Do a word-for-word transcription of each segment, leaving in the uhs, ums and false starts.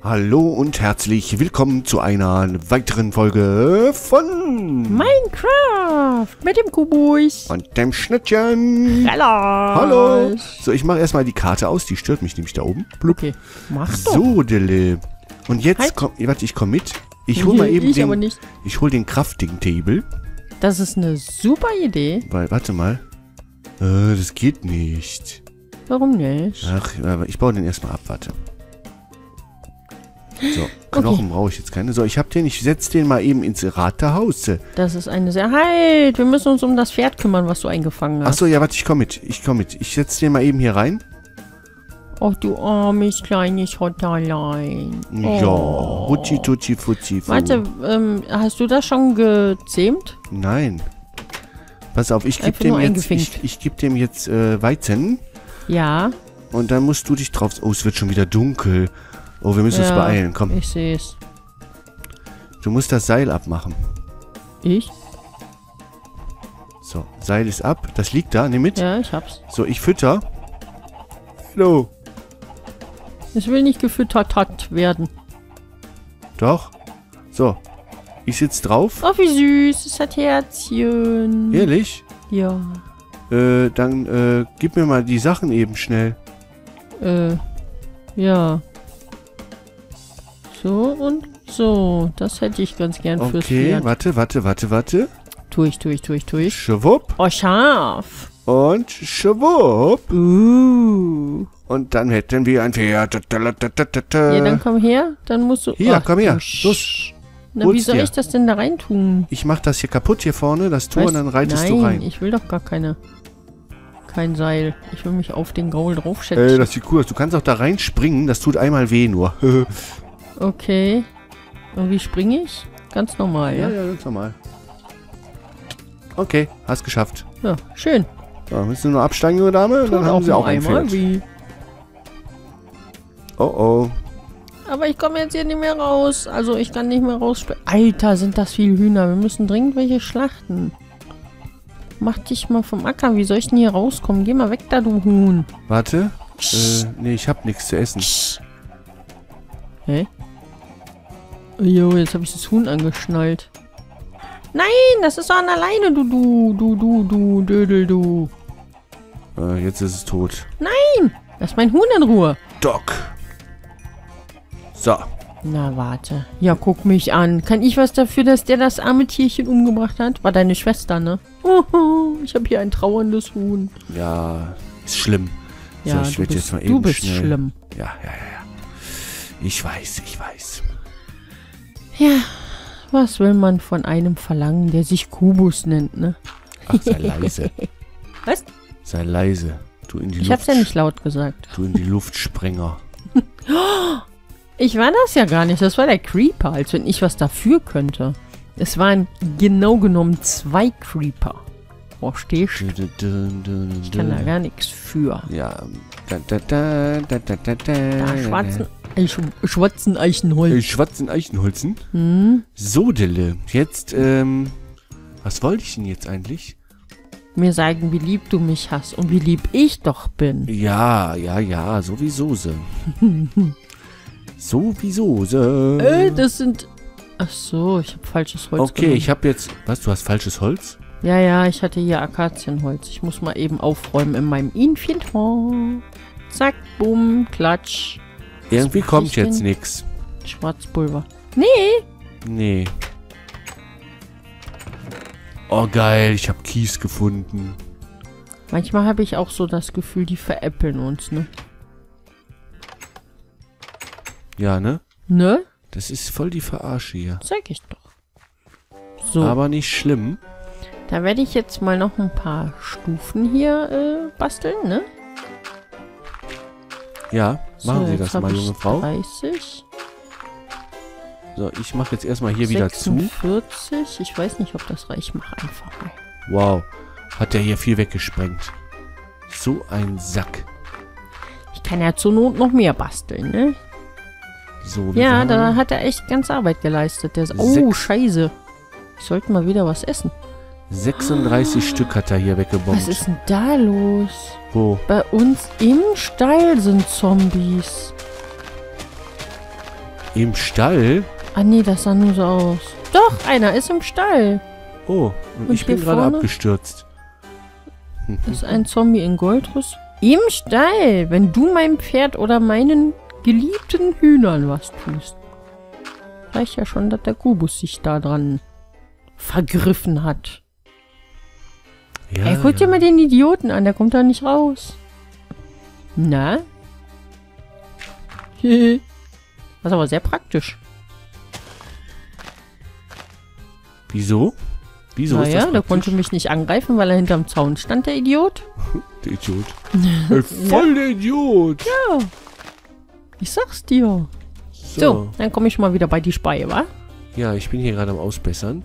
Hallo und herzlich willkommen zu einer weiteren Folge von Minecraft mit dem Kubus und dem Schnittchen. Hallo. Hallo. So, ich mache erstmal die Karte aus, die stört mich nämlich da oben. Blub. Okay, mach doch. So, Dille. Und jetzt Halt. komm, warte, ich komme mit. Ich hol mal eben ich den, aber nicht. ich hol den Crafting Table. Das ist eine super Idee. Weil, warte mal. Äh, das geht nicht. Warum nicht? Ach, aber ich baue den erstmal ab, warte. So, Knochen Okay. brauche ich jetzt keine. So, ich hab den, ich setze den mal eben ins Rathaus. Das ist eine sehr... Halt, wir müssen uns um das Pferd kümmern, was du eingefangen hast. Achso, ja, warte, ich komme mit. Ich komme mit. Ich setze den mal eben hier rein. Ach, du armes kleines Hotterlein. Ja, Oh. Hutschi, Tutschi, Futzi, Fu. Warte, ähm, hast du das schon gezähmt? Nein. Pass auf, ich gebe Einfach dem nur jetzt, ich, eingefinkt. ich gebe dem jetzt äh, Weizen. Ja. Und dann musst du dich drauf... Oh, es wird schon wieder dunkel. Oh, wir müssen uns Ja, beeilen. Komm, Ich sehe es. du musst das Seil abmachen. Ich? So, Seil ist ab. Das liegt da, nimm mit. Ja, ich hab's. So, ich fütter. Hallo. Es will nicht gefüttert hat werden. Doch. So. Ich sitz drauf. Oh, wie süß. Es hat Herzchen. Ehrlich? Ja. Äh, dann, äh, gib mir mal die Sachen eben schnell. Äh, ja. So und so. Das hätte ich ganz gern fürs Okay, Pferd. warte, warte, warte, warte. Tu ich, tu ich, tu ich, tu ich. Schwupp Oh, scharf. und schwupp. Uh. Und dann hätten wir ein Pferd. Ja, dann komm her. Dann musst du... Hier, Ach, komm her. du Sch- Los. Na, hol's wie soll dir. ich das denn da rein tun? Ich mach das hier kaputt hier vorne, das Tor, Weißt- und dann reitest Nein, du rein. ich will doch gar keine... Kein Seil. Ich will mich auf den Gaul draufschätzen. Ey, das sieht cool aus. Du kannst auch da reinspringen, das tut einmal weh nur. Okay. Und wie springe ich? Ganz normal, ja? ja, ja, ganz normal. Okay, hast geschafft. Ja, schön. So, müssen wir nur absteigen, junge Dame, und dann Tut haben sie nur auch ein einmal Pferd. weh. Oh, oh. Aber ich komme jetzt hier nicht mehr raus. Also ich kann nicht mehr raus. Alter, sind das viele Hühner. Wir müssen dringend welche schlachten. Mach dich mal vom Acker. Wie soll ich denn hier rauskommen? Geh mal weg da, du Huhn. Warte. Äh, nee, ich hab nichts zu essen. Hä? Jo, jetzt habe ich das Huhn angeschnallt. Nein, das ist doch an der Leine, du, du, du, du, du, Dödel, du. Äh, jetzt ist es tot. Lass mein Huhn in Ruhe. Doc. So. Na, warte. Ja, guck mich an. Kann ich was dafür, dass der das arme Tierchen umgebracht hat? War deine Schwester, ne? Oh, ich habe hier ein trauerndes Huhn. Ja, ist schlimm. Ja, so, ich du werd bist, jetzt mal du eben bist schnell. schlimm. Ja, ja, ja, ja. Ich weiß, ich weiß. Ja, was will man von einem verlangen, der sich Kubus nennt, ne? Ach, sei leise. Was? Sei leise. Du in die Ich Luft. hab's ja nicht laut gesagt. Du in die Luftsprenger. Ich war das ja gar nicht. Das war der Creeper, als wenn ich was dafür könnte. Es waren genau genommen zwei Creeper. Verstehst du? Ich kann da gar nichts für. Ja. Da, da, da, da, da, da, da. Da schwarzen, Eich, schwarzen Eichenholz. Äh, schwarzen Eichenholzen. Hm? So, Dille. Jetzt, ähm. Was wollte ich denn jetzt eigentlich? Mir sagen, wie lieb du mich hast und wie lieb ich doch bin. Ja, ja, ja. Sowieso so. Sowieso so. Äh, das sind... Ach so, ich habe falsches Holz Okay, genommen. ich habe jetzt... Was, du hast falsches Holz? Ja, ja, ich hatte hier Akazienholz. Ich muss mal eben aufräumen in meinem Inventar. Zack, bumm, klatsch. Irgendwie mach kommt ich jetzt denn? nichts. Schwarzpulver. Nee. Nee. Oh, geil. Ich habe Kies gefunden. Manchmal habe ich auch so das Gefühl, die veräppeln uns, ne? Ja, ne? Ne? Das ist voll die Verarsche hier. Sag ich doch. So, Aber nicht schlimm. da werde ich jetzt mal noch ein paar Stufen hier äh, basteln, ne? Ja, machen so, Sie jetzt das hab mal, ich junge Frau. dreißig. So, ich mache jetzt erstmal hier wieder zu. sechsundvierzig. Ich weiß nicht, ob das reicht. Ich mache einfach mal. Wow. Hat der hier viel weggesprengt. So ein Sack. Ich kann ja zur Not noch mehr basteln, ne? So, wie Ja, wir da haben- hat er echt ganz Arbeit geleistet. Der oh, Sechs. scheiße. Ich sollte mal wieder was essen. sechsunddreißig Stück hat er hier weggebombt. Was ist denn da los? Wo? Bei uns im Stall sind Zombies. Im Stall? Ah nee, das sah nur so aus. Doch, einer ist im Stall. Oh, und, Und ich bin hier gerade vorne? abgestürzt. Das ist ein Zombie in Goldrüstung. Im Stall, wenn du meinem Pferd oder meinen geliebten Hühnern was tust. Reicht ja schon, dass der Kubus sich da dran vergriffen hat. Ja, Ey, guck ja. dir mal den Idioten an, der kommt da nicht raus. Na? Das ist aber sehr praktisch. Wieso? Wieso ist Naja, das der praktisch? konnte mich nicht angreifen, weil er hinterm Zaun stand, der Idiot. Der Idiot. Ey, voll der Idiot. Ja. Ich sag's dir. So. So, dann komme ich mal wieder bei die Speie, wa? Ja, ich bin hier gerade am Ausbessern.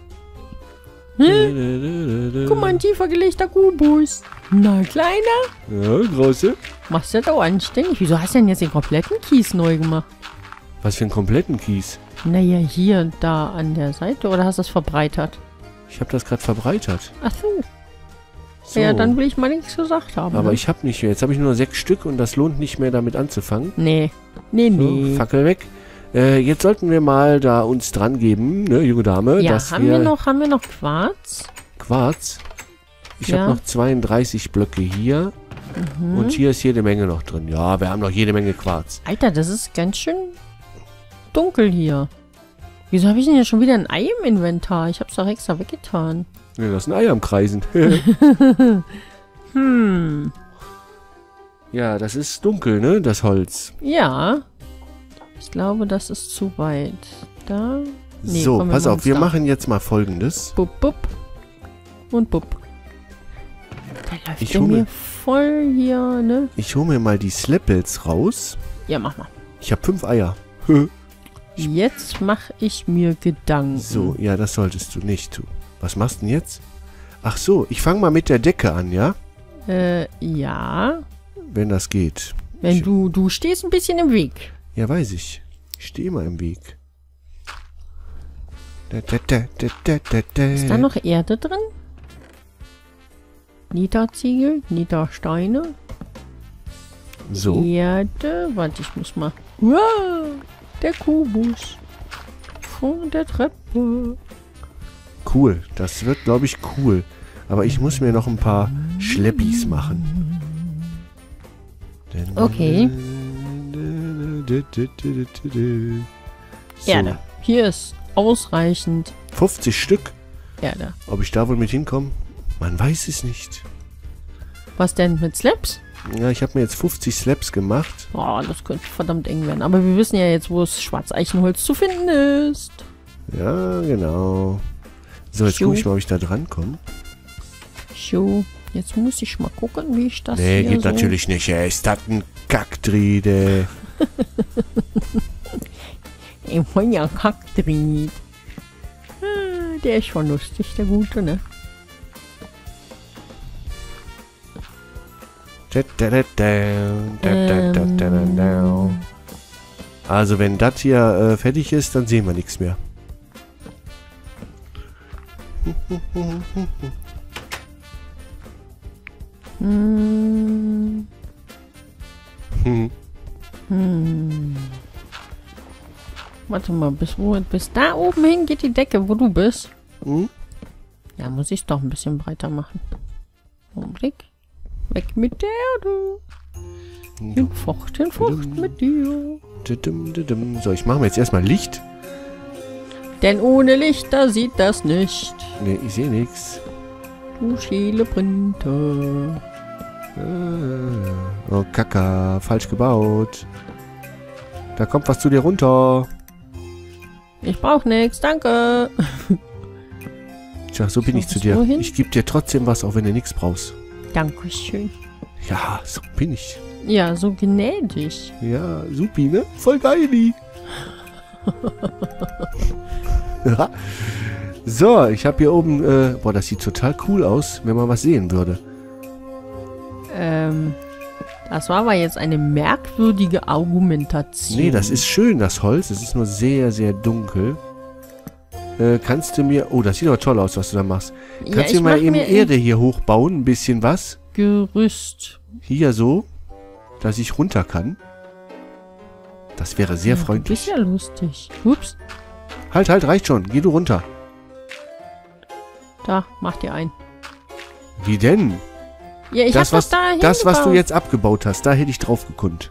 Hm? Guck mal, ein tiefer gelegter Kubus. Na, Kleiner? Ja, große. Machst du das auch anständig? Wieso hast du denn jetzt den kompletten Kies neu gemacht? Was für einen kompletten Kies. Naja, hier, da an der Seite. Oder hast du das verbreitert? Ich habe das gerade verbreitert. Ach so. So. Ja, dann will ich mal nichts gesagt haben. Aber ne? ich habe nicht mehr. Jetzt habe ich nur sechs Stück und das lohnt nicht mehr damit anzufangen. Nee. Nee, So, nee. Fackel weg. Äh, jetzt sollten wir mal da uns dran geben, ne, junge Dame, Ja, dass haben wir noch, haben wir noch Quarz? Quarz. Ich Ja. habe noch zweiunddreißig Blöcke hier. Mhm. Und hier ist jede Menge noch drin. Ja, wir haben noch jede Menge Quarz. Alter, das ist ganz schön dunkel hier. Wieso habe ich denn hier schon wieder ein Ei im Inventar? Ich hab's doch extra weggetan. Ja, das ist ein Ei am Kreisen. Hm. Ja, das ist dunkel, ne, das Holz. Ja. Ich glaube, das ist zu weit. Da. Nee, so, komm, pass machen's auf, wir da. machen jetzt mal Folgendes. Bup, bup. Und bup. Da läuft Ich der hole- mir voll hier, ne? Ich hole mir mal die Slapples raus. Ja, mach mal. Ich habe fünf Eier. Jetzt mache ich mir Gedanken. So, ja, das solltest du nicht tun. Was machst du denn jetzt? Ach so, ich fange mal mit der Decke an, ja? Äh, ja. Wenn das geht. Wenn Ich- du, du stehst ein bisschen im Weg. Ja, weiß ich. Ich stehe immer im Weg. Da, da, da, da, da, da, da. Ist da noch Erde drin? Niederziegel, Niedersteine, So, Erde. Warte, ich muss mal. Wow, der Kubus. Von der Treppe. cool. Das wird, glaube ich, cool. Aber ich muss mir noch ein paar Schleppis machen. Okay. So, Erde. Hier ist ausreichend fünfzig Stück. Erde. Ob ich da wohl mit hinkomme? Man weiß es nicht. Was denn mit Slaps? Ja, ich habe mir jetzt fünfzig Slaps gemacht. Oh, das könnte verdammt eng werden. Aber wir wissen ja jetzt, wo das Schwarzeichenholz zu finden ist. Ja, genau. So, jetzt Jo. gucke ich mal, ob ich da dran komme. So, jetzt muss ich mal gucken, wie ich das Nee, hier geht so... natürlich nicht. Ey, ist das ein Kackdride? Ein voller Kackdried. Ah, der ist schon lustig, der Gute, ne? Ähm. Also wenn das hier äh, fertig ist, dann sehen wir nichts mehr. Hm, Hm. hm. Warte mal, bis wo? Bis da oben hin geht die Decke, wo du bist. Hm? Ja, muss ich es doch ein bisschen breiter machen. Augenblick. Weg mit der Erde. Hinfort, hinfort mit dir. So, ich mache mir jetzt erstmal Licht. Denn ohne Licht, da sieht das nicht. Ne, ich sehe nichts. Du schiele Printer. Oh, Kacka, falsch gebaut. Da kommt was zu dir runter. Ich brauch nichts, danke. Tja, so bin So, ich zu bis dir. wohin? Ich gebe dir trotzdem was, auch wenn du nichts brauchst. Dankeschön. Ja, so bin ich. Ja, so gnädig. Ja, supi, ne? Voll geili. Ja. So, ich habe hier oben, äh, boah, das sieht total cool aus, wenn man was sehen würde. Ähm, das war aber jetzt eine merkwürdige Argumentation. Nee, das ist schön, das Holz. Es ist nur sehr, sehr dunkel. Äh, kannst du mir... Oh, das sieht aber toll aus, was du da machst. Ja, Kannst du ich mir mal mach eben mir Erde hier hochbauen? Ein bisschen was? Gerüst. Hier so. Dass ich runter kann. Das wäre sehr ja, freundlich. Du bist ja lustig. Ups. Halt, halt, reicht schon. Geh du runter. Da, mach dir ein. Wie denn? Ja, ich das, hab was, das da das, was du hingebaut. jetzt abgebaut hast, da hätte ich drauf gekonnt.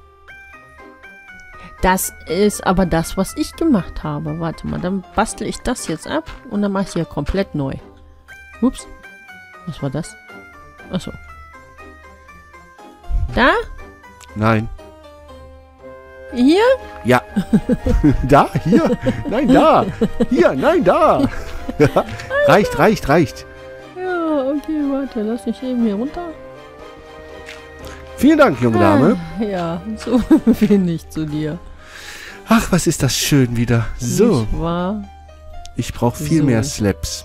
Das ist aber das, was ich gemacht habe. Warte mal, dann bastel ich das jetzt ab und dann mache ich hier komplett neu. Ups. Was war das? Achso. Da? Nein. Hier? Ja. Da? Hier? Nein, da. Hier? Nein, da. Reicht, reicht, reicht. Ja, okay, warte, lass mich eben hier runter. Vielen Dank, junge Dame. Ah, ja, so bin ich zu dir. Ach, was ist das schön wieder. So. Nicht wahr? Ich brauche viel So. mehr Slaps.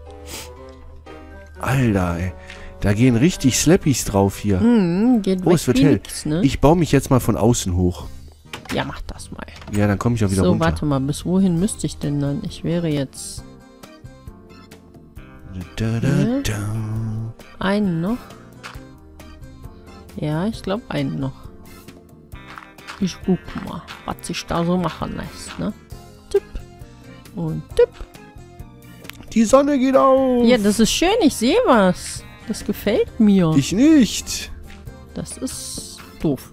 Alter, ey. Da gehen richtig Slappies drauf hier. Hm, geht Oh, weg es wird wie hell. nix, ne? Ich baue mich jetzt mal von außen hoch. Ja, mach das mal. Ja, dann komme ich auch wieder So, runter. warte mal, bis wohin müsste ich denn dann? Ich wäre jetzt Da, da, Ja. da. einen noch. Ja, ich glaube einen noch. Ich guck mal, was sich da so machen lässt, ne? Tipp. Und tipp. Die Sonne geht auf. Ja, das ist schön, ich sehe was. Das gefällt mir. Ich nicht. Das ist doof.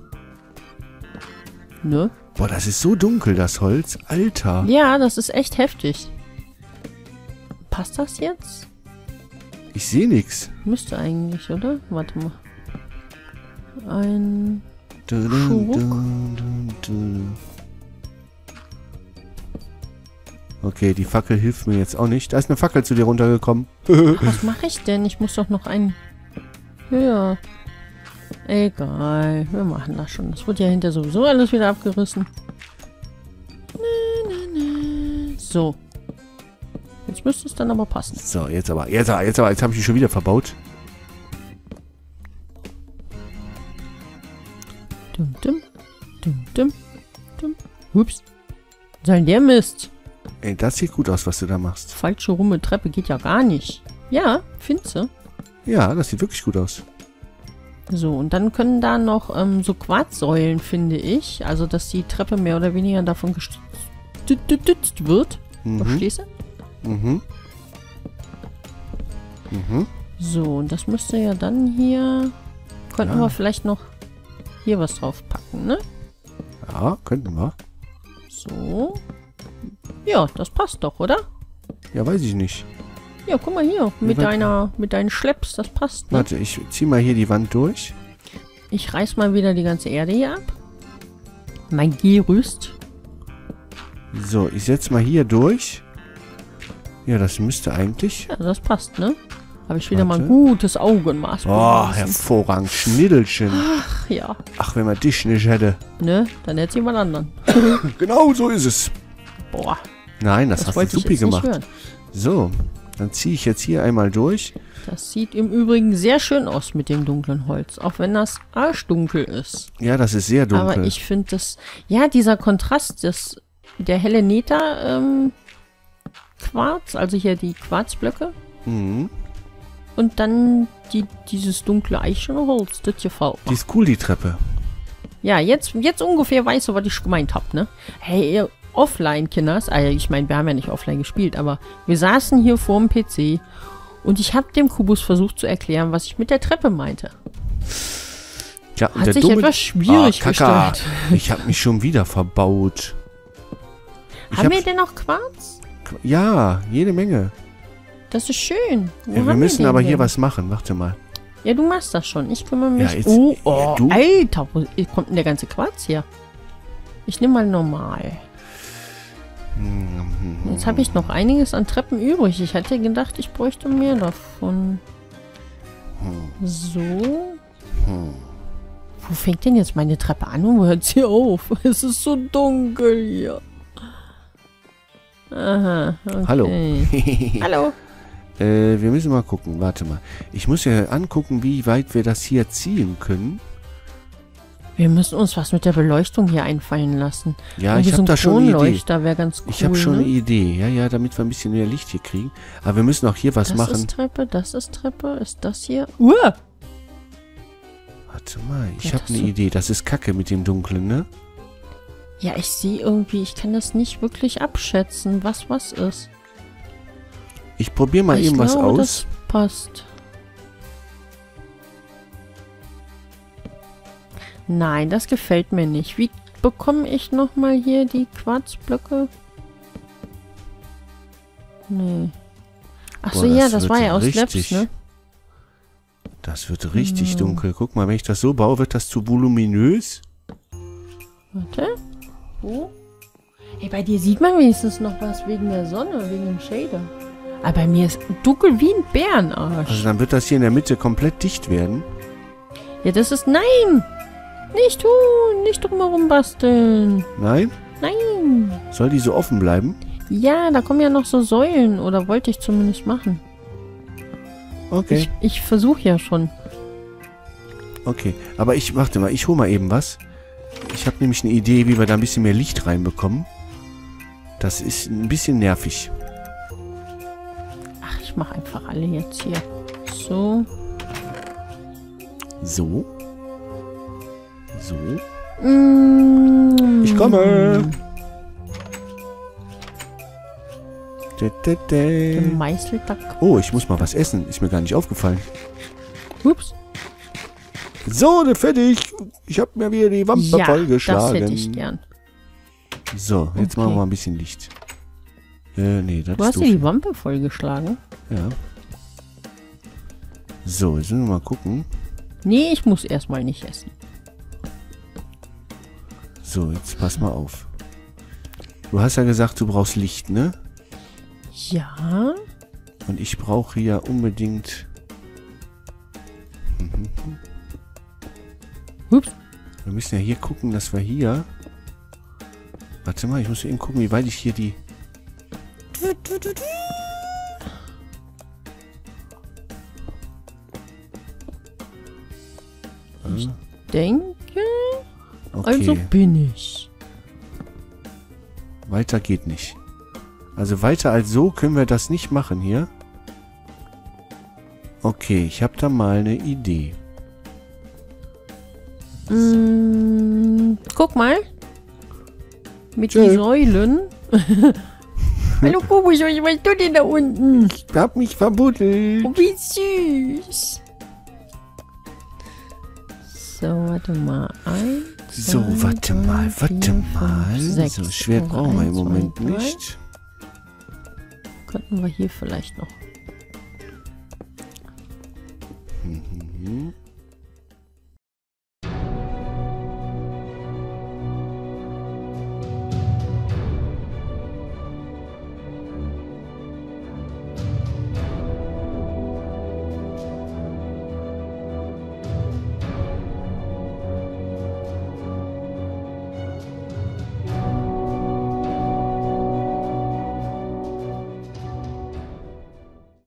Ne? Boah, das ist so dunkel, das Holz. Alter. Ja, das ist echt heftig. Passt das jetzt? Ich sehe nichts. Müsste eigentlich, oder? Warte mal. Ein... Da, da, Schurk. da, da, da. Okay, die Fackel hilft mir jetzt auch nicht. Da ist eine Fackel zu dir runtergekommen. Was mache ich denn? Ich muss doch noch einen höher. Egal, wir machen das schon. Das wird ja hinter sowieso alles wieder abgerissen. Na, na, na. So. Jetzt müsste es dann aber passen. So, jetzt aber. Jetzt aber, jetzt aber. Jetzt habe ich die schon wieder verbaut. Dum, dum, dum, dum, dum. Ups. Soll der Mist? Ey, das sieht gut aus, was du da machst. Falsche rumme Treppe geht ja gar nicht. Ja, findest du? Ja, das sieht wirklich gut aus. So, und dann können da noch ähm, so Quarzsäulen, finde ich. Also, dass die Treppe mehr oder weniger davon gestützt wird. Mhm. Verstehst du? Mhm. Mhm. So, und das müsste ja dann hier... Könnten Ja. wir vielleicht noch hier was drauf packen, ne? Ja, könnten wir. So. Ja, das passt doch, oder? Ja, weiß ich nicht. Ja, guck mal hier. Mit warte. deiner, mit deinen Schlepps, das passt, ne? Warte, ich zieh mal hier die Wand durch. Ich reiß mal wieder die ganze Erde hier ab. Mein Gerüst. So, ich setze mal hier durch. Ja, das müsste eigentlich... Ja, das passt, ne? Habe ich wieder Warte. mal ein gutes Augenmaß Oh, bewiesen. hervorragend. Schniddelchen. Ach ja, Ach, wenn man dich nicht hätte. ne? Dann hätte jemand anderen. Genau so ist es. Boah, Nein, das, das, hast du wollte ich supi jetzt nicht gemacht. hören. So, dann ziehe ich jetzt hier einmal durch. Das sieht im Übrigen sehr schön aus mit dem dunklen Holz. Auch wenn das arschdunkel ist. Ja, das ist sehr dunkel. Aber ich finde das... Ja, dieser Kontrast, das, der helle Neta ähm, Quarz, also hier die Quarzblöcke. Mhm. Und dann die, dieses dunkle Eichenholz, das gefällt Die mir. ist cool, die Treppe. Ja, jetzt, jetzt ungefähr weißt du, was ich gemeint habe, ne? Hey, ihr Offline-Kinders, also ich meine, wir haben ja nicht offline gespielt, aber wir saßen hier vor dem P C und ich habe dem Kubus versucht zu erklären, was ich mit der Treppe meinte. Ja, und Hat der sich dumme- etwas schwierig Ah, Kaka. gestellt. Ich habe mich schon wieder verbaut. Ich Haben hab- wir denn noch Quarz? Ja, jede Menge. Das ist schön. Wo Ja, wir haben müssen den aber denn? hier was machen. Warte mal. Ja, du machst das schon. Ich kümmere mich. Ja, jetzt- oh, ja, oh du- Alter, wo kommt denn der ganze Quarz hier? Ich nehme mal normal. Hm, Jetzt habe ich noch einiges an Treppen übrig. Ich hätte gedacht, ich bräuchte mehr davon. So. hm. Wo fängt denn jetzt meine Treppe an und wo hört sie auf? Es ist so dunkel hier. Aha, okay. Hallo. Hallo. Äh, wir müssen mal gucken. Warte mal. Ich muss ja angucken, wie weit wir das hier ziehen können. Wir müssen uns was mit der Beleuchtung hier einfallen lassen. Ja, Irgendwie ich so habe ein da schon eine Idee. Kronleuchter wäre ganz cool. Ich habe schon ne? eine Idee. Ja, ja, damit wir ein bisschen mehr Licht hier kriegen. Aber wir müssen auch hier was Das machen. ist Treppe, das ist Treppe, ist das hier? Uah! Warte mal, ich Ja, habe das eine so- Idee. Das ist Kacke mit dem Dunklen, ne? Ja, ich sehe irgendwie, ich kann das nicht wirklich abschätzen, was was ist. Ich probiere mal ich eben glaube, was aus. Das passt. Nein, das gefällt mir nicht. Wie bekomme ich nochmal hier die Quarzblöcke? Nee. Achso, Boah, ja, das das wird war ja aus richtig- Slabs, ne? Das wird richtig Hm. dunkel. Guck mal, wenn ich das so baue, wird das zu voluminös. Warte. Wo? Ey, bei dir sieht man wenigstens noch was wegen der Sonne, wegen dem Shader. Aber bei mir ist dunkel wie ein Bärenarsch. Also dann wird das hier in der Mitte komplett dicht werden. Ja, das ist... Nein! Nicht tun! Nicht drumherum basteln! Nein? Nein! Soll die so offen bleiben? Ja, da kommen ja noch so Säulen. Oder wollte ich zumindest machen. Okay. Ich, ich versuche ja schon. Okay. Aber ich, warte mal, ich hole mal eben was. Ich habe nämlich eine Idee, wie wir da ein bisschen mehr Licht reinbekommen. Das ist ein bisschen nervig. Ach, ich mache einfach alle jetzt hier. So. So. So. Mm. Ich komme. Dä, dä, dä. Gemeißelter. Oh, ich muss mal was essen. Ist mir gar nicht aufgefallen. Ups. So, ne, fertig. Ich habe mir wieder die Wampe Ja, vollgeschlagen. das hätte ich gern. So, jetzt Okay. machen wir mal ein bisschen Licht. Äh, nee, das Du ist hast doof. dir die Wampe vollgeschlagen? Ja. So, jetzt müssen wir mal gucken. Nee, ich muss erstmal nicht essen. So, jetzt pass mal auf. Du hast ja gesagt, du brauchst Licht, ne? Ja. Und ich brauche ja unbedingt... Mhm. Ups. Wir müssen ja hier gucken, dass wir hier... Warte mal, ich muss eben gucken, wie weit ich hier die... Ich denke, Okay, also bin ich. weiter geht nicht. Also weiter als so können wir das nicht machen hier. Okay, ich habe da mal eine Idee. Mm, guck mal. Mit Tschö. den Säulen. Hallo Kubus, was machst du denn da unten? Ich hab mich verbuddelt. Oh, wie süß. So, warte mal. Eins, So, zwei, warte drei, mal, warte vier, mal. fünf, sechs. So, Schwert Also brauchen wir im eins, zwei, Moment drei. nicht. Könnten wir hier vielleicht noch. Mhm.